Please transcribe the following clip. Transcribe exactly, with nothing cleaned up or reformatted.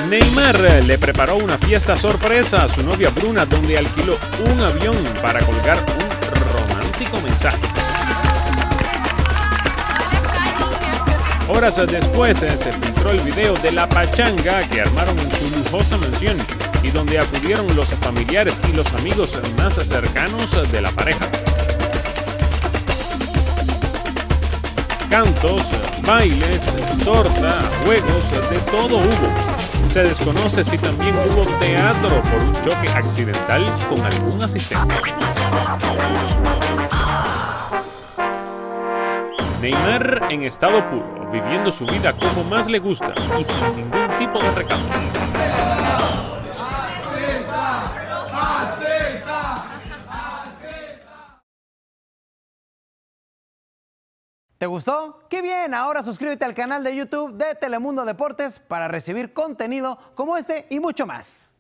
Neymar le preparó una fiesta sorpresa a su novia Bruna, donde alquiló un avión para colgar un romántico mensaje. Horas después se filtró el video de la pachanga que armaron en su lujosa mansión y donde acudieron los familiares y los amigos más cercanos de la pareja. Cantos, bailes, torta, juegos, de todo hubo. Se desconoce si también hubo teatro por un choque accidental con algún asistente. Neymar en estado puro, viviendo su vida como más le gusta y sin ningún tipo de recambio. ¿Te gustó? ¡Qué bien! Ahora suscríbete al canal de YouTube de Telemundo Deportes para recibir contenido como este y mucho más.